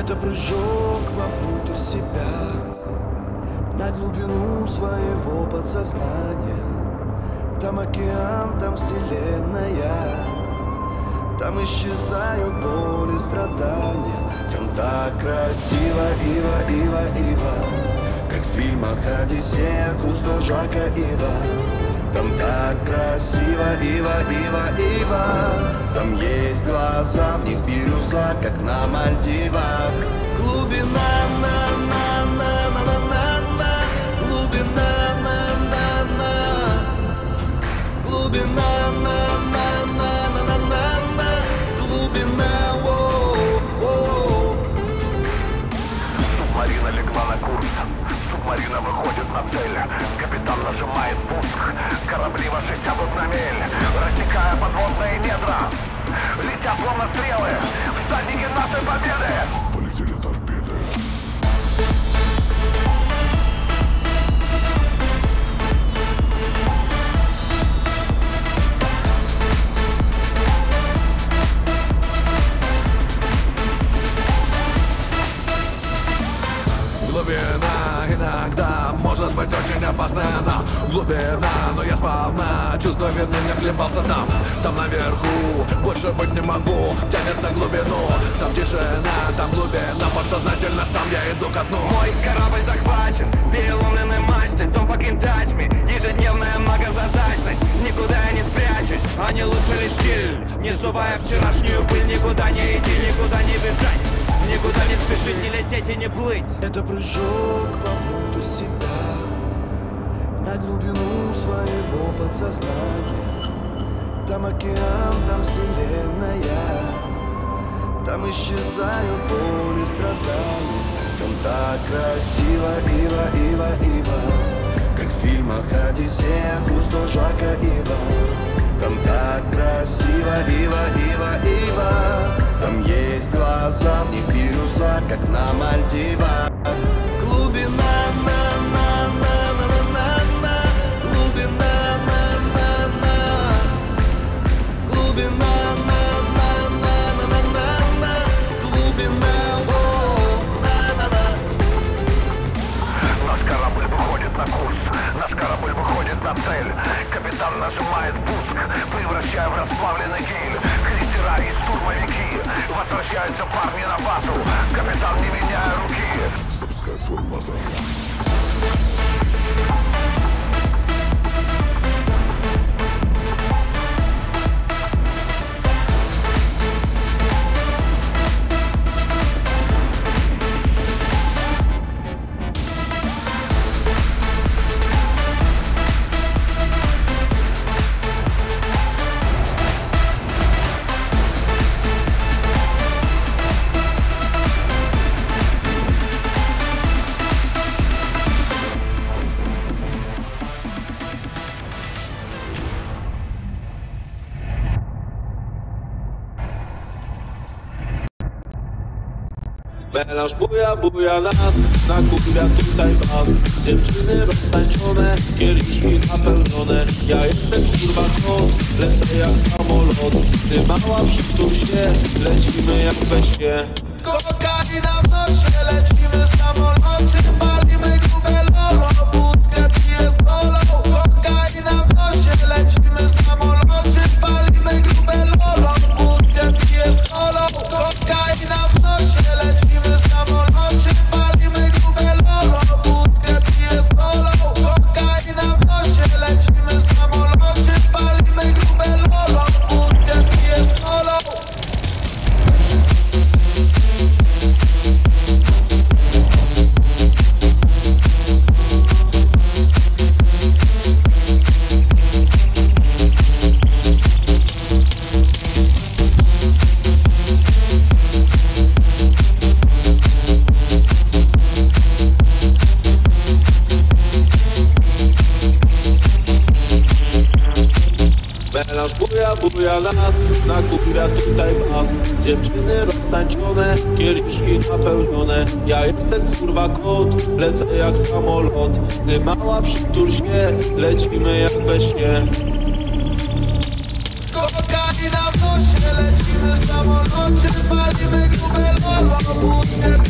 Это прыжок вовнутрь себя, на глубину своего подсознания. Там океан, там вселенная, там исчезают боли, страдания. Там так красиво, ива, как в фильмах «Одиссея» Кусто Жака Ива. Там так красиво, ива. Там есть глаза, в них бирюза, как на Мальдивах. Глубина, на-на-на-на-на-на. Глубина, на-на-на. Глубина, на-на-на-на-на-на. Глубина, воу-воу. Субмарина легла на курс. Субмарина выходит на цель. Капитан нажимает пуск. Корабли во 61 миль, рассекая подводные недра. Летят словно стрелы, всадники нашей победы. Полетели торпеды. Глубина иногда может быть очень опасная, но глубина, но я сполна чувство вины не хлебался там. Там наверху больше быть не могу, тянет на глубину. Там тишина, там глубина, подсознательно сам я иду ко дну. Мой корабль захвачен, переломленной мачтой. Don't fucking touch me, ежедневная многозадачность. Никуда я не спрячусь, а не лучше лишь стиль. Не сдувая вчерашнюю пыль, никуда не идти, никуда не бежать. Никуда не спешить, не лететь и не плыть. Это прыжок вовнутрь себя, на глубину своего подсознания. Там океан, там вселенная, там исчезают боли, страдания. Там так красиво, ива, как в фильмах «Одиссея» Кусто Жака Ива. Там так красиво, ива. Там есть глаза, в них бирюза, как на Мальдивах. Глубина, на-на-на-на-на-на. Глубина, на-на-на. Глубина, на-на-на-на-на-на. Глубина, на-на-на. Наш корабль выходит на курс, наш корабль выходит на цель. Капитан нажимает пуск, превращая в расплавленный гель. Крейсера и штурмовики, возвращаются парни на базу. Капитан, не меняя руки, запускает свой базар. Melanż buja nas, nakupia tutaj was. Dziewczyny roztańczone, kieliszki napełnione. Ja jestem kurwa kot, lecę jak samolot. Ty mała przytul się, lecimy jak we śnie. Kokaina w nosie, lecimy w samolocie. Palimy grube lolo, wódkę piję z kolą. Kokaina w nosie, lecimy w samolocie. Palimy grube lolo, wódkę piję z kolą. Kokaina w nosie, lecimy w samolocie. Palimy grube lolo, wódkę piję z kolą. Kokaina w nosie, lecimy w samolocie. Palimy grube lolo, wódkę piję z kolą. Melanż buja nas, nakupia tutaj was. Dziewczyny roztańczone, kieliszki napełnione. Ja jestem kurwa kot, lecę jak samolot. Ty mała przytul się, lecimy jak we śnie. Kokaina w nosie, lecimy w samolocie. Palimy grube lolo, wódkę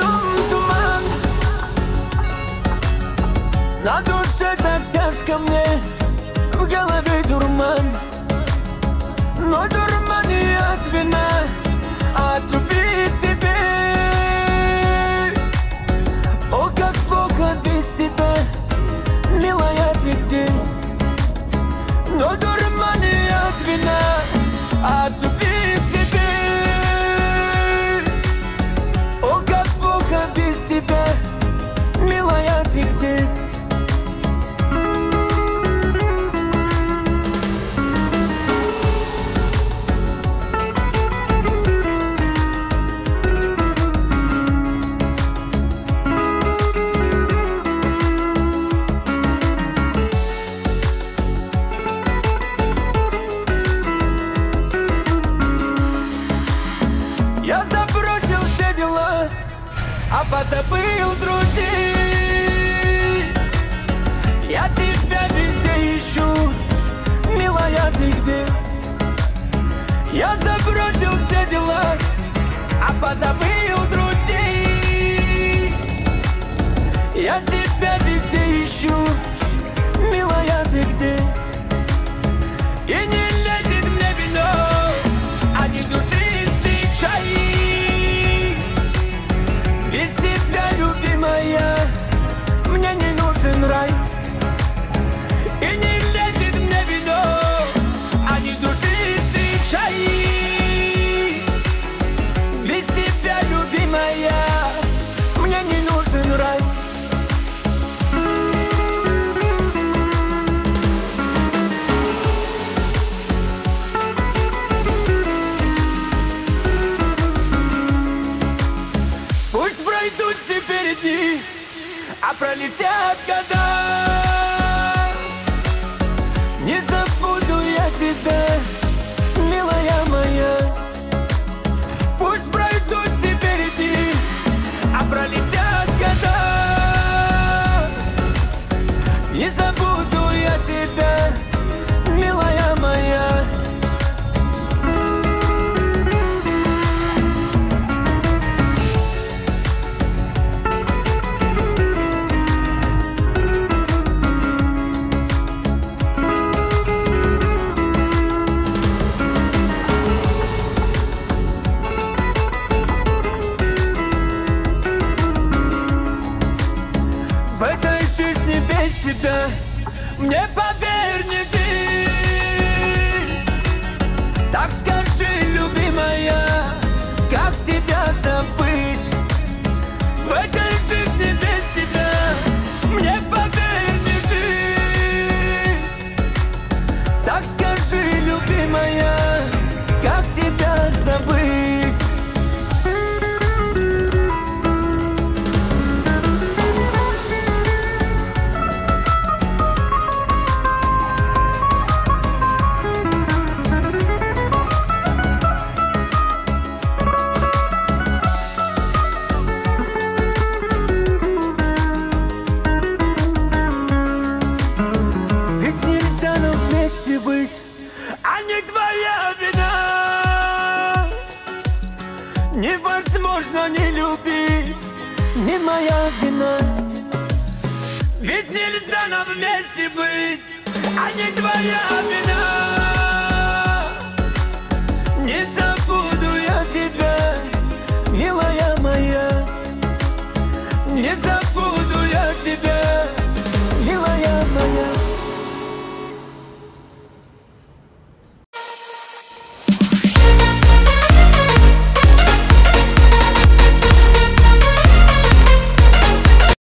дом туман, на душе так тяжко мне, в голове дурман. Но дурман не от вина, а от любви к тебе. О, как плохо без тебя, милая, ты где? Но дурман не от вина, а от любви к тебе. О, как плохо без тебя, милая, ты где? Я забросил все дела, а позабыл друзей. Я тебя везде ищу, милая, ты где? Я забросил все дела, а позабыл друзей. Я тебя везде ищу, милая, ты где? И не лезет мне вино, а не душистый чай. Без тебя, любимая, мне не нужен рай. И не лезет мне вино, а не душистый чай. Без тебя, любимая, мне не нужен рай. Пусть пройдут теперь дни, а пролетят года. Не забуду я тебя, милая моя. Пусть пройдут теперь дни, а пролетят года. Не забуду я тебя, милая моя. В этой жизни без тебя мне, поверь, не жить. Так скажи, любимая, как тебя забыть? В этой жизни без тебя мне, поверь, не жить. Так скажи, любимая, как тебя забыть? Ведь нельзя нам вместе быть, а не твоя вина. Невозможно не любить, не моя вина. Ведь нельзя нам вместе быть, а не твоя вина.